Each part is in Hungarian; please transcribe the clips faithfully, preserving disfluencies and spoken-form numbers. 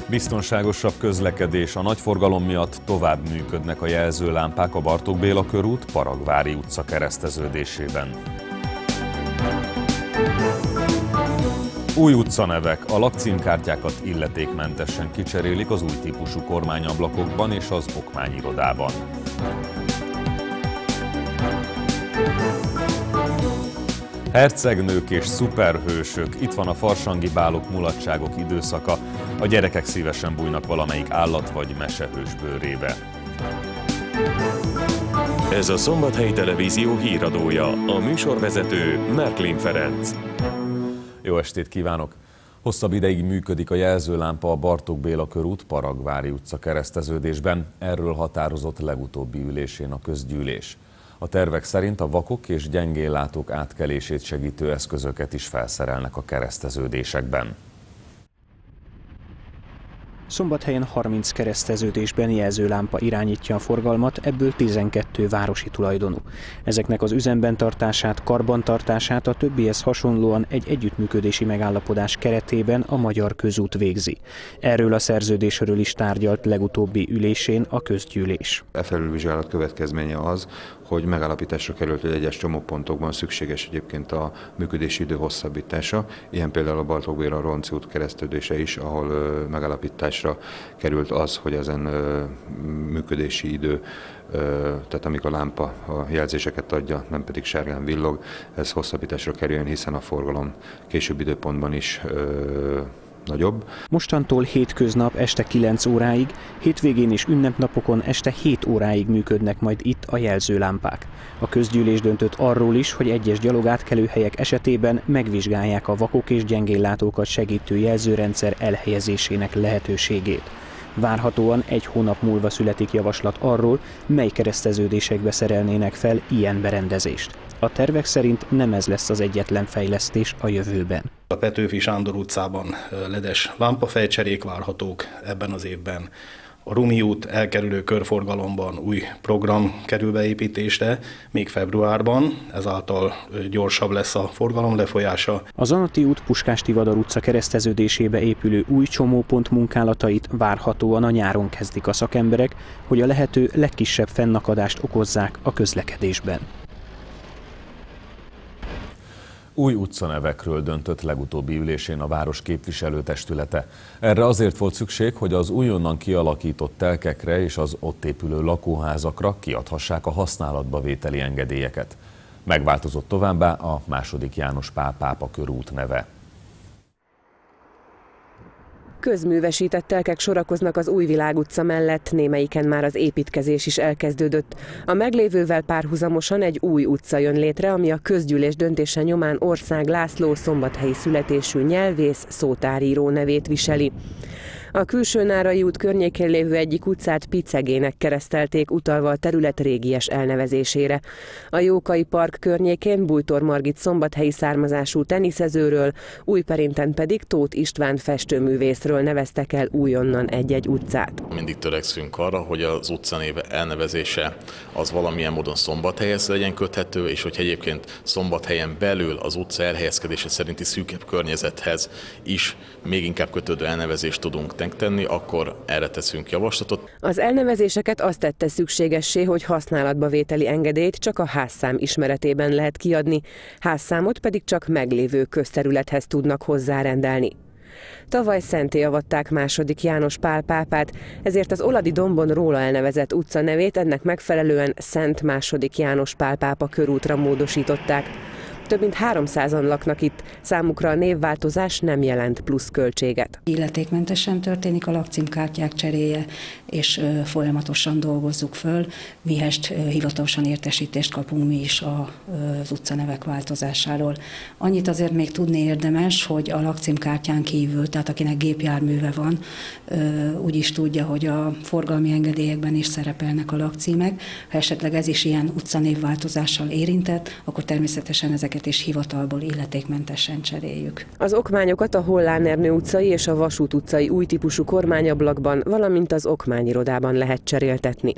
Biztonságosabb közlekedés. A nagy forgalom miatt tovább működnek a jelzőlámpák a Bartók Béla körút, Paragvári utca kereszteződésében. Új utcanevek. A lakcímkártyákat illetékmentesen kicserélik az új típusú kormányablakokban és az okmányirodában. Hercegnők és szuperhősök. Itt van a farsangi bálok, mulatságok időszaka. A gyerekek szívesen bújnak valamelyik állat vagy mesehős bőrébe. Ez a Szombathelyi Televízió híradója, a műsorvezető Märklin Ferenc. Jó estét kívánok! Hosszabb ideig működik a jelzőlámpa a Bartók Béla körút, Paragvári utca kereszteződésben. Erről határozott legutóbbi ülésén a közgyűlés. A tervek szerint a vakok és gyengéllátók átkelését segítő eszközöket is felszerelnek a kereszteződésekben. Szombathelyen harminc kereszteződésben jelzőlámpa irányítja a forgalmat, ebből tizenkettő városi tulajdonú. Ezeknek az üzemben tartását, karbantartását a többihez hasonlóan egy együttműködési megállapodás keretében a Magyar Közút végzi. Erről a szerződésről is tárgyalt legutóbbi ülésén a közgyűlés. E felülvizsgálat következménye az, hogy megállapításra került, hogy egyes csomópontokban szükséges egyébként a működési idő hosszabbítása. Ilyen például a Bartók Béla Ronci út kereszteződése is, ahol megállapításra került az, hogy ezen működési idő, tehát amikor a lámpa a jelzéseket adja, nem pedig sárgán villog, ez hosszabbításra kerüljön, hiszen a forgalom későbbi időpontban is nagyobb. Mostantól hétköznap este kilenc óráig, hétvégén és ünnepnapokon este hét óráig működnek majd itt a jelzőlámpák. A közgyűlés döntött arról is, hogy egyes gyalogátkelőhelyek esetében megvizsgálják a vakok és gyengéllátókat segítő jelzőrendszer elhelyezésének lehetőségét. Várhatóan egy hónap múlva születik javaslat arról, mely kereszteződésekbe szerelnének fel ilyen berendezést. A tervek szerint nem ez lesz az egyetlen fejlesztés a jövőben. A Petőfi Sándor utcában ledes lámpafejcserék várhatók ebben az évben. A Rumi út elkerülő körforgalomban új program kerül beépítésre, még februárban, ezáltal gyorsabb lesz a forgalom lefolyása. A Zanati út Puskás Tivadar utca kereszteződésébe épülő új csomópont munkálatait várhatóan a nyáron kezdik a szakemberek, hogy a lehető legkisebb fennakadást okozzák a közlekedésben. Új utcanevekről döntött legutóbbi ülésén a város képviselőtestülete. Erre azért volt szükség, hogy az újonnan kialakított telkekre és az ott épülő lakóházakra kiadhassák a használatba vételi engedélyeket. Megváltozott továbbá a második János Pál pápa körút neve. Közművesített telkek sorakoznak az Újvilág utca mellett, némelyiken már az építkezés is elkezdődött. A meglévővel párhuzamosan egy új utca jön létre, ami a közgyűlés döntése nyomán Ország László szombathelyi születésű nyelvész, szótáríró nevét viseli. A Külsőnárai út környékén lévő egyik utcát Picegének keresztelték, utalva a terület régies elnevezésére. A Jókai Park környékén Bújtor Margit szombathelyi származású teniszezőről, Újperinten pedig Tóth István festőművészről neveztek el újonnan egy-egy utcát. Mindig törekszünk arra, hogy az utcanév elnevezése az valamilyen módon Szombathelyhez legyen köthető, és hogy egyébként Szombathelyen belül az utca elhelyezkedése szerinti szűkebb környezethez is még inkább kötődő elnevezést tudunk tenni, akkor erre teszünk javaslatot. Az elnevezéseket azt tette szükségessé, hogy használatba vételi engedélyt csak a házszám ismeretében lehet kiadni, házszámot pedig csak meglévő közterülethez tudnak hozzárendelni. Tavaly szentté avatták második János Pál pápát, ezért az Oladi dombon róla elnevezett utca nevét ennek megfelelően Szent második János Pál pápa körútra módosították. Több mint háromszázan laknak itt, számukra a névváltozás nem jelent plusz költséget. Illetékmentesen történik a lakcímkártyák cseréje, és folyamatosan dolgozzuk föl. Mihest hivatalosan értesítést kapunk mi is az utcanevek változásáról. Annyit azért még tudni érdemes, hogy a lakcímkártyán kívül, tehát akinek gépjárműve van, úgy is tudja, hogy a forgalmi engedélyekben is szerepelnek a lakcímek. Ha esetleg ez is ilyen utcanévváltozással érintett, akkor természetesen ezeket és hivatalból illetékmentesen cseréljük. Az okmányokat a Hollán Ernő utcai és a Vasút utcai új típusú kormányablakban, valamint az okmányirodában lehet cseréltetni.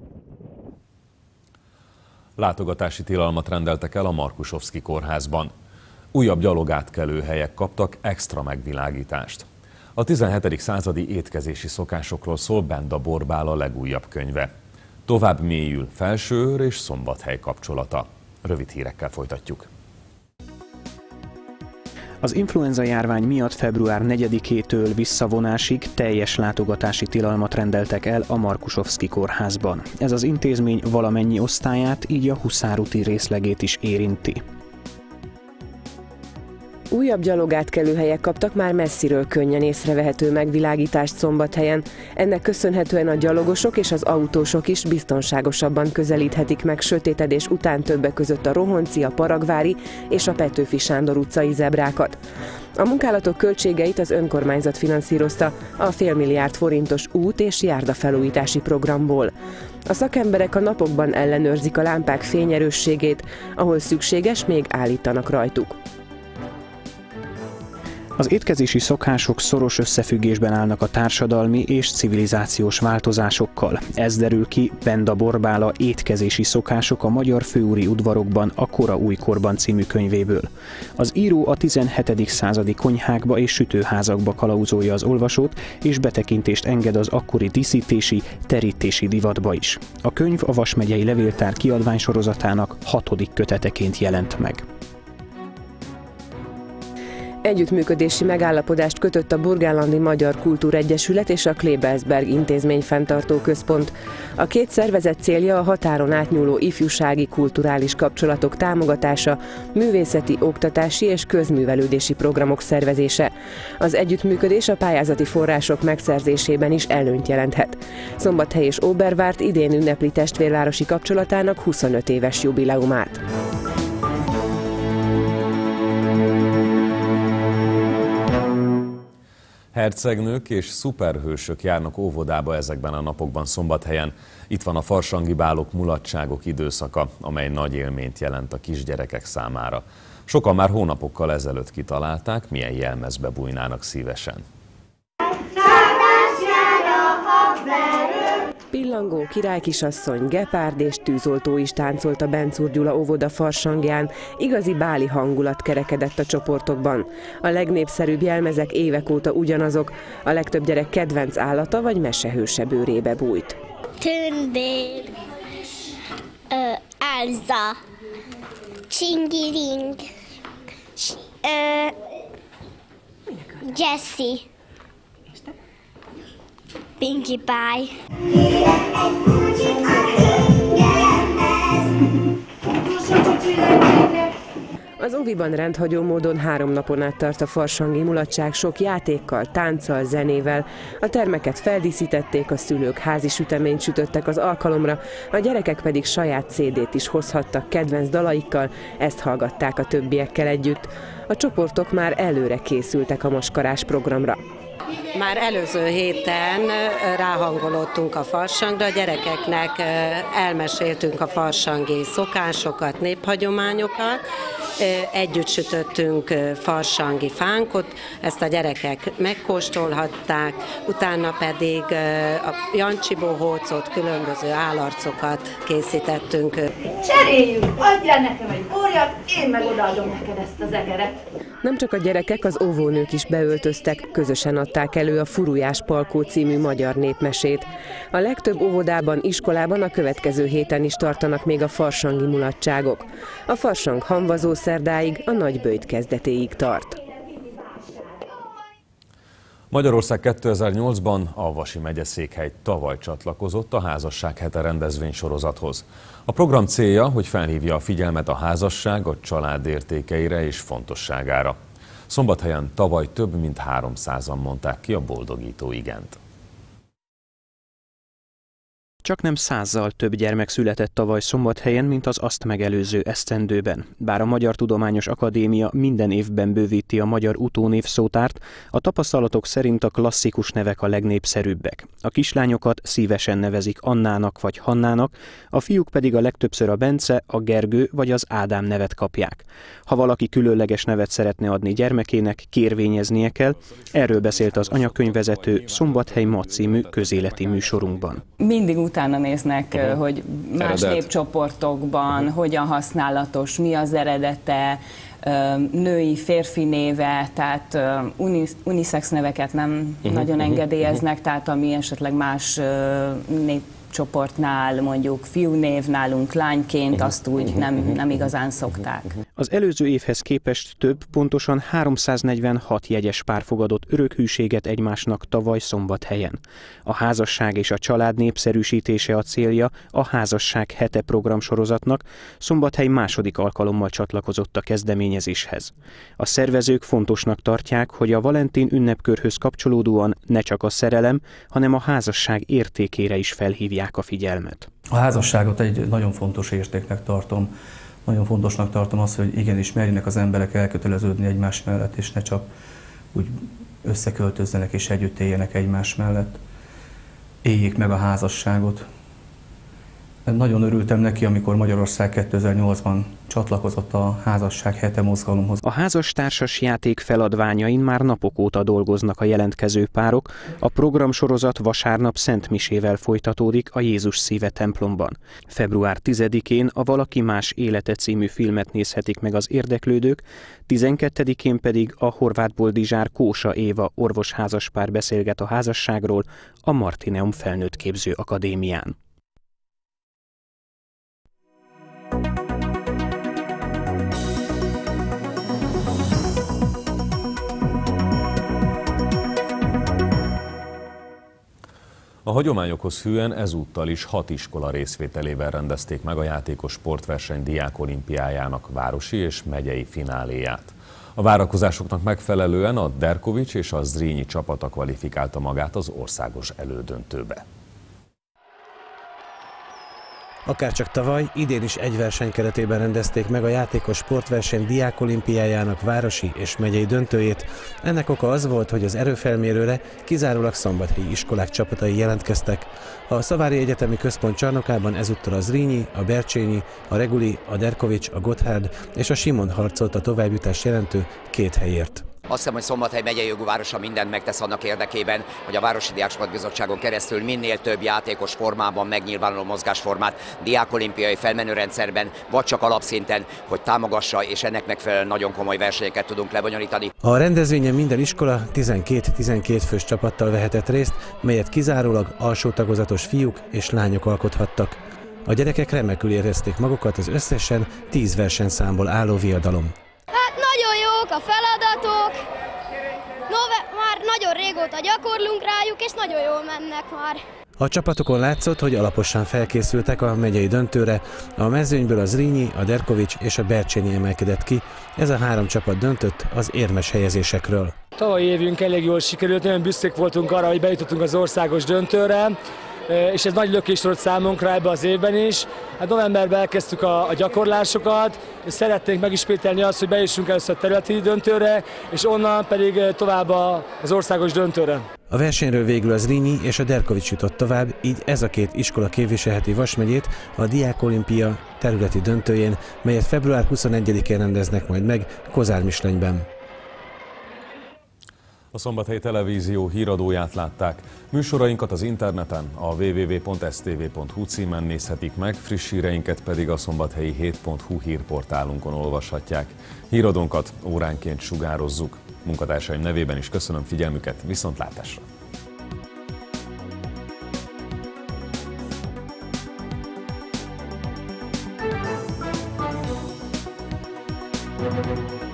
Látogatási tilalmat rendeltek el a Markusovszky kórházban. Újabb gyalogátkelő helyek kaptak extra megvilágítást. A tizenhetedik századi étkezési szokásokról szól Benda Borbála legújabb könyve. Tovább mélyül Felsőőr és Szombathely kapcsolata. Rövid hírekkel folytatjuk. Az influenza járvány miatt február negyedikétől visszavonásig teljes látogatási tilalmat rendeltek el a Markusovszki kórházban. Ez az intézmény valamennyi osztályát, így a Huszár úti részlegét is érinti. Újabb gyalogátkelőhelyek kaptak már messziről könnyen észrevehető megvilágítást Szombathelyen. Ennek köszönhetően a gyalogosok és az autósok is biztonságosabban közelíthetik meg sötétedés után többek között a Rohonci, a Paragvári és a Petőfi Sándor utcai zebrákat. A munkálatok költségeit az önkormányzat finanszírozta a félmilliárd forintos út- és járdafelújítási programból. A szakemberek a napokban ellenőrzik a lámpák fényerősségét, ahol szükséges, még állítanak rajtuk. Az étkezési szokások szoros összefüggésben állnak a társadalmi és civilizációs változásokkal. Ez derül ki Benda Borbála Étkezési szokások a magyar főúri udvarokban a kora újkorban című könyvéből. Az író a tizenhetedik századi konyhákba és sütőházakba kalauzolja az olvasót, és betekintést enged az akkori díszítési, terítési divatba is. A könyv a Vas megyei levéltár kiadványsorozatának hatodik köteteként jelent meg. Együttműködési megállapodást kötött a Burgenlandi Magyar Kultúregyesület és a Klebersberg Intézmény Fenntartó Központ. A két szervezet célja a határon átnyúló ifjúsági kulturális kapcsolatok támogatása, művészeti, oktatási és közművelődési programok szervezése. Az együttműködés a pályázati források megszerzésében is előnyt jelenthet. Szombathely és Oberwart idén ünnepli testvérvárosi kapcsolatának huszonöt éves jubileumát. Hercegnők és szuperhősök járnak óvodába ezekben a napokban Szombathelyen. Itt van a farsangi bálok, mulatságok időszaka, amely nagy élményt jelent a kisgyerekek számára. Sokan már hónapokkal ezelőtt kitalálták, milyen jelmezbe bújnának szívesen. Pillangó, királykisasszony, gepárd és tűzoltó is táncolt a Bencúr Gyula óvoda farsangján, igazi báli hangulat kerekedett a csoportokban. A legnépszerűbb jelmezek évek óta ugyanazok, a legtöbb gyerek kedvenc állata vagy mesehőse bőrébe bújt. Tündér, Elza, Csingiling, Jessie, Pinkie Pie. Az óviban rendhagyó módon három napon át tart a farsangi mulatság sok játékkal, tánccal, zenével. A termeket feldíszítették, a szülők házi süteményt sütöttek az alkalomra, a gyerekek pedig saját cé dét is hozhattak kedvenc dalaikkal, ezt hallgatták a többiekkel együtt. A csoportok már előre készültek a maskarás programra. Már előző héten ráhangolódtunk a farsangra, a gyerekeknek elmeséltünk a farsangi szokásokat, néphagyományokat, együtt sütöttünk farsangi fánkot, ezt a gyerekek megkóstolhatták, utána pedig a Jancsi bohócot, különböző állarcokat készítettünk. Cseréljünk, adjál nekem egy óriát, én meg odaadom neked ezt az egeret. Nem csak a gyerekek, az óvónők is beöltöztek, közösen adták elő a Furujás Palkó című magyar népmesét. A legtöbb óvodában, iskolában a következő héten is tartanak még a farsangi mulatságok. A farsang hamvazó szerdáig, a nagyböjt kezdetéig tart. Magyarország kétezer-nyolcban a Vasi megyeszékhely tavaly csatlakozott a Házasság hete rendezvénysorozathoz. A program célja, hogy felhívja a figyelmet a házasság, a család értékeire és fontosságára. Szombathelyen tavaly több mint háromszázan mondták ki a boldogító igent. Csaknem százzal több gyermek született tavaly Szombathelyen, mint az azt megelőző esztendőben. Bár a Magyar Tudományos Akadémia minden évben bővíti a magyar utónévszótárt, a tapasztalatok szerint a klasszikus nevek a legnépszerűbbek. A kislányokat szívesen nevezik Annának vagy Hannának, a fiúk pedig a legtöbbször a Bence, a Gergő vagy az Ádám nevet kapják. Ha valaki különleges nevet szeretne adni gyermekének, kérvényeznie kell. Erről beszélt az anyakönyvvezető Szombathely Ma című közéleti műsorunkban. Mindig utána néznek, uh-huh. hogy más Eredet. népcsoportokban uh-huh. hogyan használatos, mi az eredete, női, férfi néve, tehát unisex neveket nem uh-huh, nagyon uh-huh, engedélyeznek, uh-huh. tehát ami esetleg más nép csoportnál, mondjuk fiúnév, nálunk lányként, azt úgy nem, nem igazán szokták. Az előző évhez képest több, pontosan háromszáznegyvenhat jegyes pár fogadott örökhűséget egymásnak tavaly Szombathelyen. A házasság és a család népszerűsítése a célja a Házasság hete programsorozatnak, Szombathely második alkalommal csatlakozott a kezdeményezéshez. A szervezők fontosnak tartják, hogy a Valentin ünnepkörhöz kapcsolódóan ne csak a szerelem, hanem a házasság értékére is felhívják a figyelmet. A házasságot egy nagyon fontos értéknek tartom. Nagyon fontosnak tartom azt, hogy igenis merjenek az emberek elköteleződni egymás mellett, és ne csak úgy összeköltözzenek és együtt éljenek egymás mellett. Éljék meg a házasságot. Nagyon örültem neki, amikor Magyarország kétezer-nyolcban csatlakozott a Házasság hete mozgalomhoz. A házastársas játék feladványain már napok óta dolgoznak a jelentkező párok. A programsorozat vasárnap szentmisével folytatódik a Jézus Szíve templomban. február tizedikén a Valaki más élete című filmet nézhetik meg az érdeklődők, tizenkettedikén pedig a Horváth Boldizsár Kósa Éva orvosházaspár beszélget a házasságról a Martineum Felnőttképző Akadémián. A hagyományokhoz hűen ezúttal is hat iskola részvételével rendezték meg a játékos sportverseny diákolimpiájának városi és megyei fináléját. A várakozásoknak megfelelően a Derkovics és a Zrínyi csapata kvalifikálta magát az országos elődöntőbe. Akárcsak tavaly, idén is egy verseny keretében rendezték meg a játékos sportverseny diákolimpiájának városi és megyei döntőjét. Ennek oka az volt, hogy az erőfelmérőre kizárólag szombathelyi iskolák csapatai jelentkeztek. A Szavári Egyetemi Központ csarnokában ezúttal a Zrínyi, a Bercsényi, a Reguli, a Derkovics, a Gotthárd és a Simon harcolt a továbbjutást jelentő két helyért. Azt hiszem, hogy Szombathely megyei jogú városa mindent megtesz annak érdekében, hogy a Városi Diáksportbizottságon keresztül minél több játékos formában megnyilvánuló mozgásformát diákolimpiai felmenőrendszerben, vagy csak alapszinten, hogy támogassa, és ennek megfelelően nagyon komoly versenyeket tudunk lebonyolítani. A rendezvényen minden iskola tizenkét-tizenkét fős csapattal vehetett részt, melyet kizárólag alsó tagozatos fiúk és lányok alkothattak. A gyerekek remekül érezték magukat az összesen tíz versenyszámból álló viadalom. Hát nagyon jók a feladatok, Nove- már nagyon régóta gyakorlunk rájuk, és nagyon jól mennek már. A csapatokon látszott, hogy alaposan felkészültek a megyei döntőre. A mezőnyből a Zrínyi, a Derkovics és a Bercsényi emelkedett ki. Ez a három csapat döntött az érmes helyezésekről. Tavalyi évünk elég jól sikerült, nagyon büszkék voltunk arra, hogy bejutottunk az országos döntőre, és ez nagy lökés volt számunkra ebbe az évben is. Hát novemberben elkezdtük a, a gyakorlásokat, és szeretnénk megismételni azt, hogy bejussunk először a területi döntőre, és onnan pedig tovább az országos döntőre. A versenyről végül az Zrínyi és a Derkovics jutott tovább, így ez a két iskola képviselheti Vas megyét a Diákolimpia területi döntőjén, melyet február huszonegyedikén rendeznek majd meg Kozármislenyben. A Szombathelyi Televízió híradóját látták. Műsorainkat az interneten, a double-u double-u double-u pont s t v pont h u címen nézhetik meg, friss híreinket pedig a szombathelyi hét pont h u hírportálunkon olvashatják. Híradónkat óránként sugározzuk. Munkatársaim nevében is köszönöm figyelmüket, viszontlátásra! Thank you.